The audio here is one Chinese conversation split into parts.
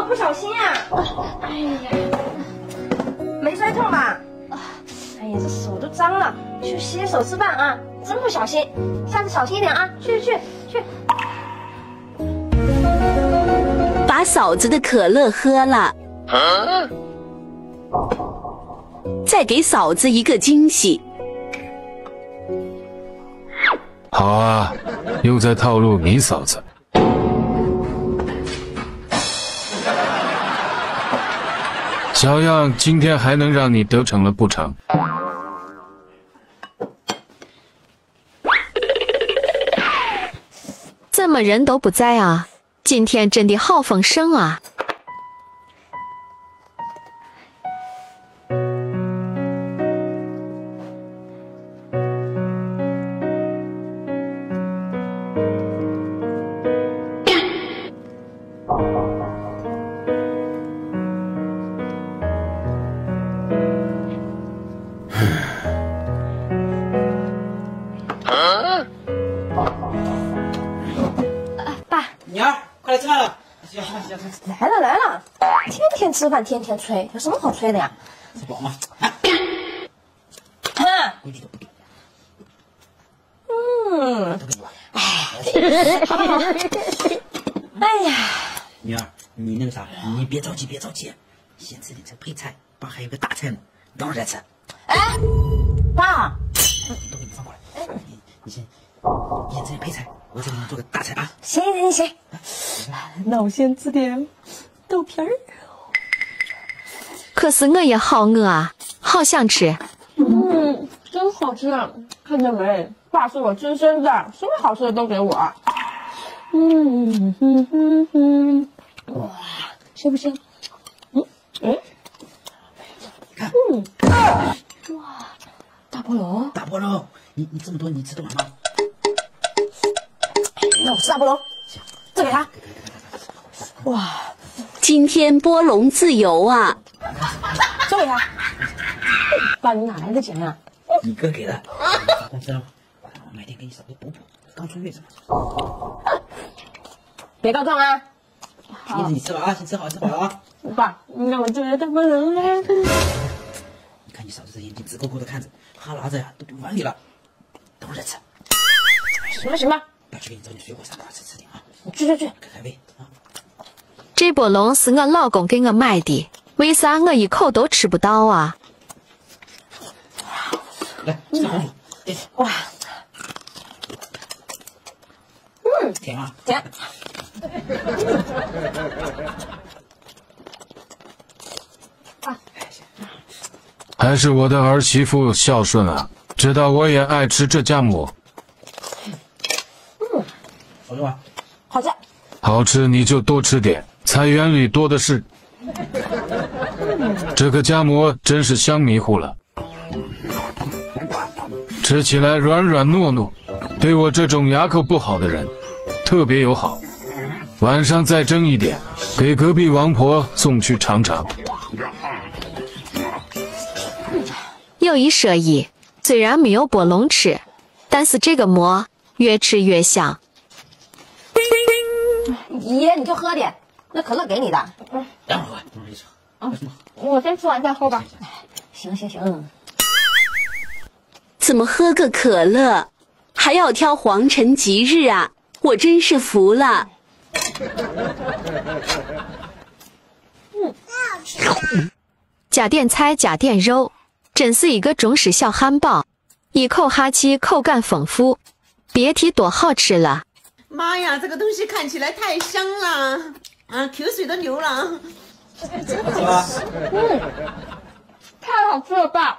不小心啊！哎呀，没摔痛吧？哎呀，这手都脏了，去洗洗手吃饭啊！真不小心，下次小心一点啊！去。 把嫂子的可乐喝了，再给嫂子一个惊喜。 好啊，又在套路你嫂子。小样，今天还能让你得逞了不成？ 怎么人都不在啊？今天真的好丰盛啊！ 爸， 女儿，快来吃饭了。行， 来了，天天吃饭，天天吹，有什么好吹的呀？ 吃饱吗？规矩都不懂。都给你吧。 哎呀， 女儿，你那个啥，你别着急，先吃点这个配菜，爸还有个大菜呢，等会儿再吃。 哎，爸， 都给你放过来。你先吃点配菜，我再给你做个大菜啊。 行，那我先吃点豆皮儿。 可是我也好饿啊，好想吃。 真好吃啊！看见没？爸是我亲生的，什么好吃的都给我。哇，香不香？ 看， 哇，大菠萝， 你这么多，你吃得完吗？ 那我吃大菠萝， 行， 这给他。哇， 今天波龙自由啊！ 这给他。爸，你哪来的钱呀？ 你哥给的。发工资了吗？我买点给你嫂子补，刚出月子嘛。 别告状啊！ 意思你吃了啊，先吃好了啊。 爸，你让我救人大菠萝了。 你看你嫂子这眼睛直勾勾的看着，哈喇子呀都流碗里了，等会儿再吃。 行吧， 爸去给你找点水果啥的吃点啊。 你去。 开胃啊。 这波龙是我老公给我买的，为啥我一口都吃不到啊？ 来，吃红薯。对， 哇， 甜啊。 甜。 还是我的儿媳妇孝顺啊，知道我也爱吃这家馍。 好吃吗？ 好吃。 好吃你就多吃点，菜园里多的是。这个夹馍真是香迷糊了，吃起来软软糯糯，对我这种牙口不好的人特别友好。晚上再蒸一点，给隔壁王婆送去尝尝。 有一说一，虽然没有波龙吃，但是这个馍越吃越香。 爷，你就喝点，那可乐给你的。 等会儿吃。 我先吃完再喝吧。行。 怎么喝个可乐还要挑皇城吉日啊？我真是服了。 加点菜加点肉，真是一个中式小汉堡，一口哈气，口感丰富，别提多好吃了。 妈呀，这个东西看起来太香了，啊，口水都流了。 吃吧。 太好吃了，爸！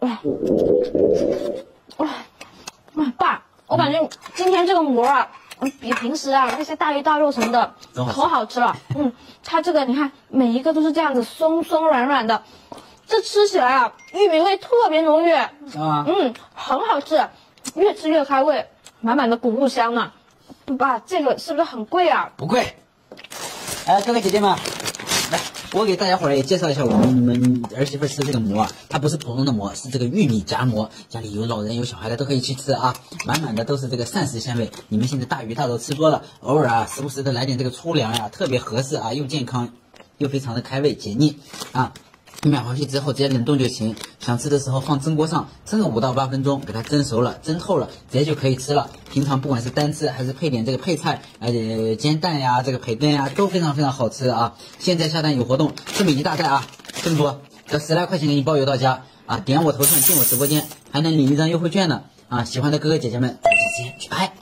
爸，我感觉今天这个馍啊，比平时啊那些大鱼大肉什么的可好吃了。它这个你看每一个都是这样子松松软软的，这吃起来啊玉米味特别浓郁。很好吃，越吃越开胃，满满的谷物香呢。爸，这个是不是很贵啊？ 不贵。哥哥姐姐们，来，我给大家伙儿也介绍一下我们儿媳妇吃这个馍啊，它不是普通的馍，是这个玉米夹馍，家里有老人有小孩的都可以去吃啊，满满的都是这个膳食纤维。你们现在大鱼大肉吃多了，偶尔啊时不时的来点这个粗粮呀，特别合适啊，又健康又非常的开胃解腻啊。买回去之后直接冷冻就行，想吃的时候放蒸锅上蒸个5到8分钟，给它蒸熟了、蒸透了，直接就可以吃了。平常不管是单吃还是配点这个配菜，煎蛋呀、这个培根呀，都非常非常好吃啊。现在下单有活动，这么一大袋啊，这么多，这10来块钱给你包邮到家啊！点我头像进我直播间，还能领一张优惠券呢啊！喜欢的哥哥姐姐们直接去拍。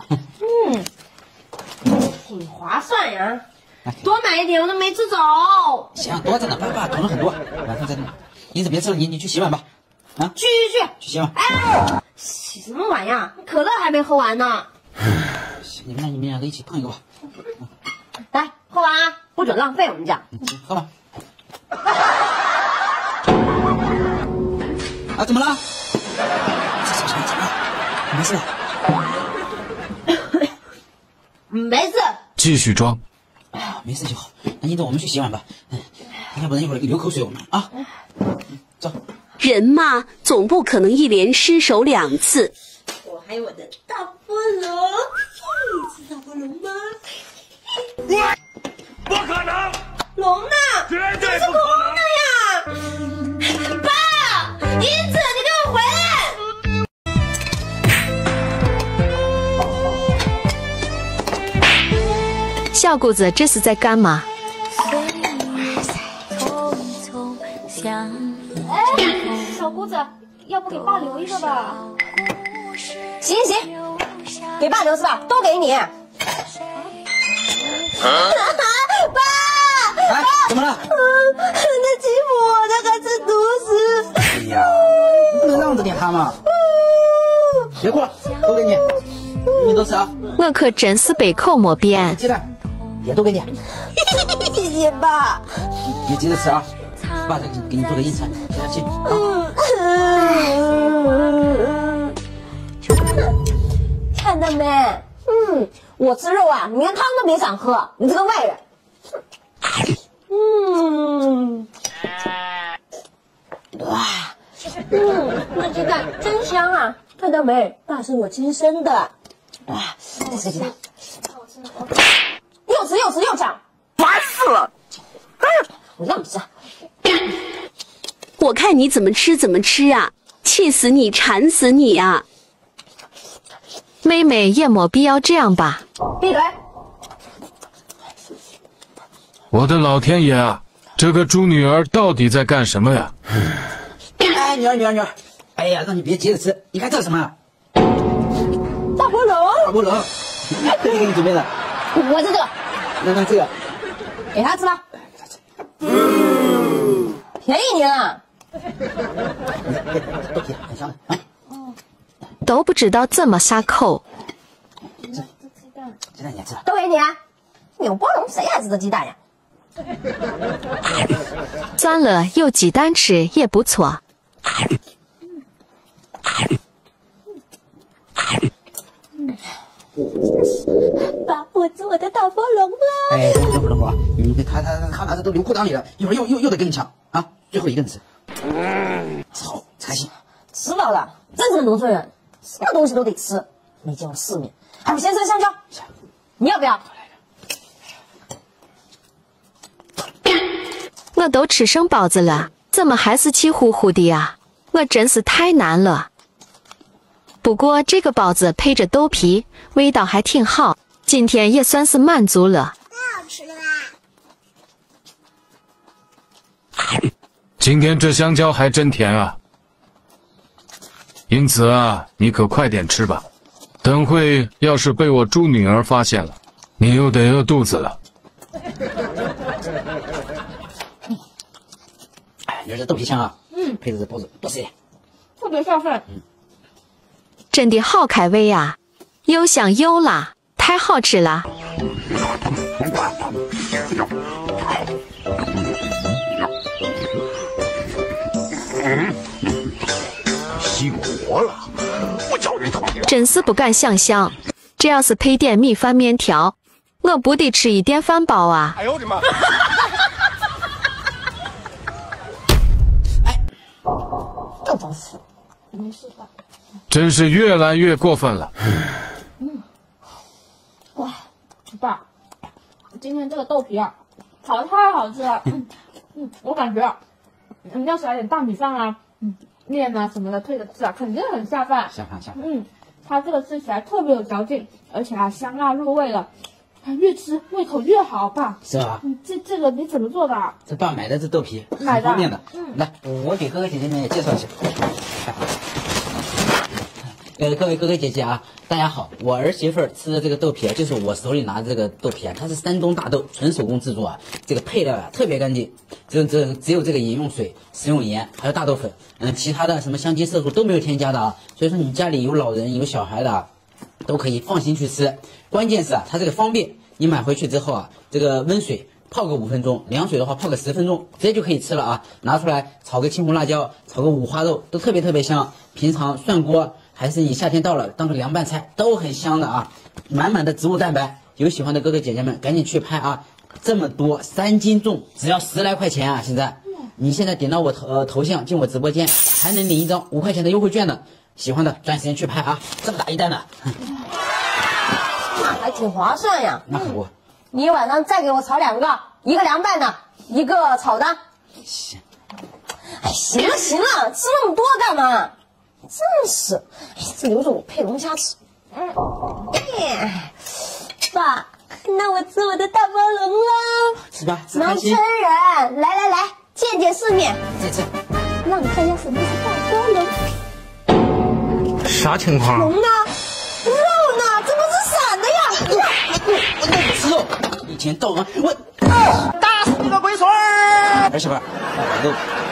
挺划算呀。多买一点，我都没吃走。 行，多着呢，爸囤了很多，晚上再弄。英子别吃了，你去洗碗吧。啊， 去， 去洗碗。 哎，洗什么碗呀？可乐还没喝完呢。 你们两个一起碰一个吧。 来，喝完啊，不准浪费我们家。 喝吧。啊，怎么了？怎么了？没事。 没事。 继续装。 没事就好。那英子，我们去洗碗吧。要不然一会儿流口水我们啊。走。 人嘛，总不可能一连失手2次。 我还有我的大菠萝，你吃大菠萝吗？ 不可能！ 龙呢？ 绝对不可能呀！爸，英子，你给我回来！ 小姑子这是在干嘛？ 小姑子，要不给爸留一个吧？ 行，给爸留是吧？都给你。爸， 哎，怎么了？ 他欺负我，他还吃独食。 哎呀，不能让着点他嘛。别哭了，都给你，你都吃啊。 我可真是百口莫辩。 鸡蛋也都给你。 谢谢爸。 别急着吃啊，爸再给你做个硬菜，接着吃啊。 看到没？我吃肉啊，你连汤都别想喝，你这个外人。那鸡蛋真香啊！看到没？爸是我亲生的。再吃鸡蛋，又抢，烦死了！我让你吃。 我看你怎么吃啊！气死你，馋死你啊！ 妹妹也没必要这样吧？ 闭嘴！ 我的老天爷啊！这个猪女儿到底在干什么呀？ 哎，女儿，哎呀，让你别急着吃，你看这是什么啊？ 大菠萝， 这个给你准备的。 我吃这个， 那这个， 给他吃吧。便宜你了。 豆皮很香的啊。 都不知道怎么下口。 鸡蛋你也吃。 都给你。有菠萝谁爱吃这鸡蛋呀？ 算了，有鸡蛋吃也不错。 爸，我吃我的大菠萝吗？ 哎，不能啊！你他把这都流裤裆里了，一会儿又得跟你抢啊！最后一个人吃，吃好才开心。 吃饱了，真是个农村人，什么东西都得吃，没见过世面。还有先生香蕉，你要不要？ 我都吃剩包子了，怎么还是气呼呼的呀？我真是太难了。不过这个包子配着豆皮，味道还挺好，今天也算是满足了。 太好吃了啦！ 今天这香蕉还真甜啊！英子啊，你可快点吃吧，等会要是被我猪女儿发现了，你又得饿肚子了。 哎，你说这豆皮香啊，配着这包子多吃一点， 特别下饭。 真的好开胃呀，又香又辣，太好吃了。 熄火了，我叫你讨厌。 真是不敢想象，这要是配点米饭面条，我不得吃一电饭煲啊！ 哎呦我的妈！ 又装死，没事吧？ 真是越来越过分了。 哇，爸，今天这个豆皮啊， 炒的太好吃了。我感觉，要是来点大米饭啊，面啊什么的配着吃啊，肯定很下饭。 下饭。 它这个吃起来特别有嚼劲，而且香辣入味的，越吃胃口越好，爸。 是吧？ 这个你怎么做的？ 这爸买的这豆皮， 买的很方便的。来，我给哥哥姐姐们也介绍一下。各位哥哥姐姐啊，大家好！我儿媳妇吃的这个豆皮啊，就是我手里拿的这个豆皮啊，它是山东大豆，纯手工制作啊。这个配料啊特别干净，只有这个饮用水、食用盐还有大豆粉，其他的什么香精、色素都没有添加的啊。所以说你家里有老人有小孩的，都可以放心去吃。关键是啊，它这个方便，你买回去之后啊，这个温水泡个5分钟，凉水的话泡个10分钟，直接就可以吃了啊。拿出来炒个青红辣椒，炒个五花肉，都特别香。平常涮锅。还是你夏天到了当个凉拌菜都很香的啊，满满的植物蛋白，有喜欢的哥哥姐姐们赶紧去拍啊！这么多3斤重，只要10来块钱啊！现在你现在点到我头像进我直播间，还能领一张5块钱的优惠券呢。喜欢的抓紧时间去拍啊！这么大一袋呢， 那还挺划算呀。 那可不。 你一晚上再给我炒2个，一个凉拌的，一个炒的。 行。 哎，行了，吃那么多干嘛？真是，哎，这留着我配龙虾吃。爸，那我吃我的大包龙了。 吃吧，吃农开心。 村人，来，见世面。 再吃。 让你看一下什么是大包龙。 啥情况？ 龙呢？肉呢？怎么是散的呀？ 我那个吃肉，一天到晚我打死你个龟孙儿！ 儿媳妇，肉。